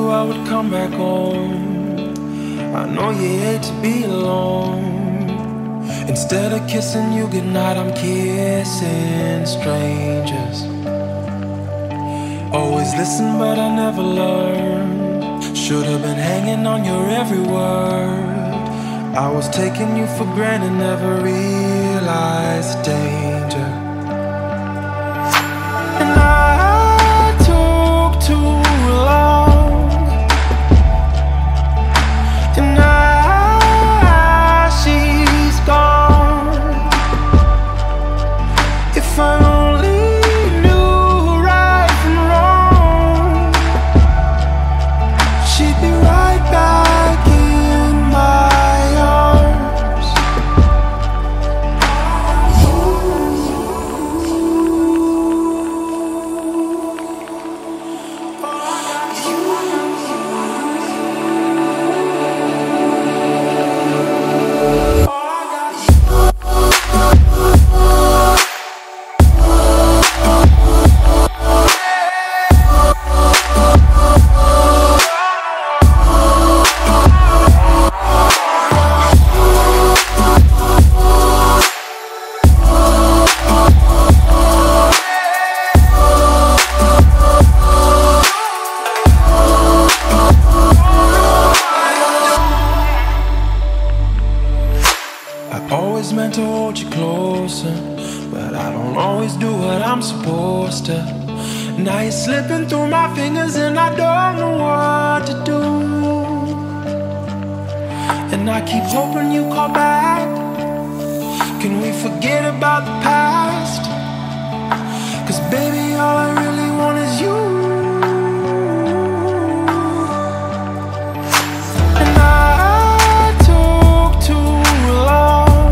you I would come back home. I know you hate to be alone. Instead of kissing you goodnight, I'm kissing strangers. Always listen, but I never learned. Should've been hanging on your every word. I was taking you for granted, never realized danger. And I took too long. And now she's gone. If I only knew right from wrong, she'd be right back in my arms. I always meant to hold you closer, but I don't always do what I'm supposed to. Now you're slipping through my fingers and I don't know what to do. And I keep hoping you call back. Can we forget about the past? 'Cause baby, all I really want is you. And I took too long.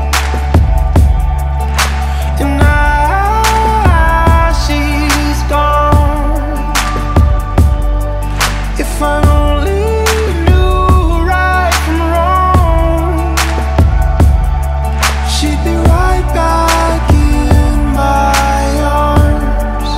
And now she's gone. If I only knew right from wrong, she'd be right back in my arms.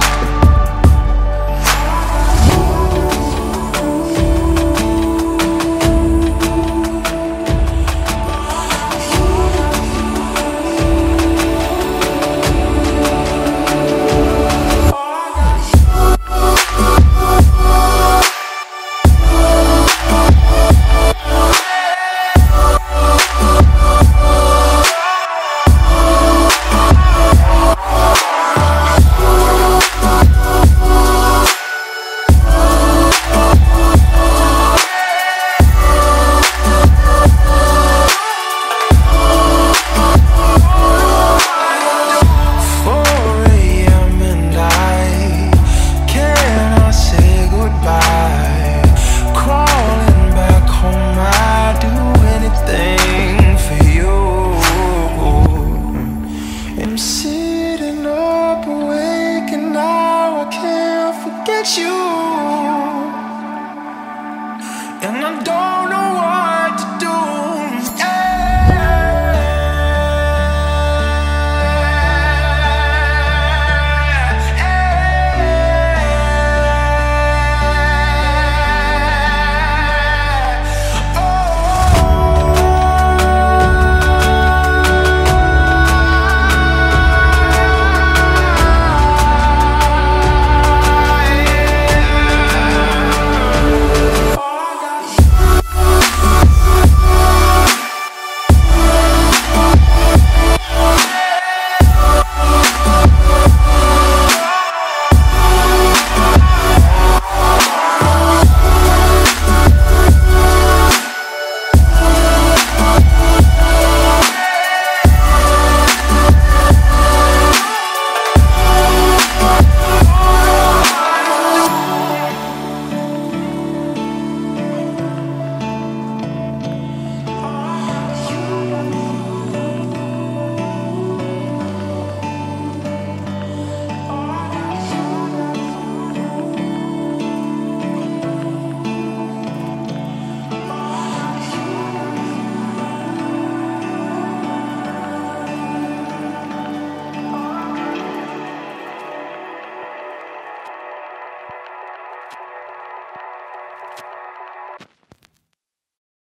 You, and I don't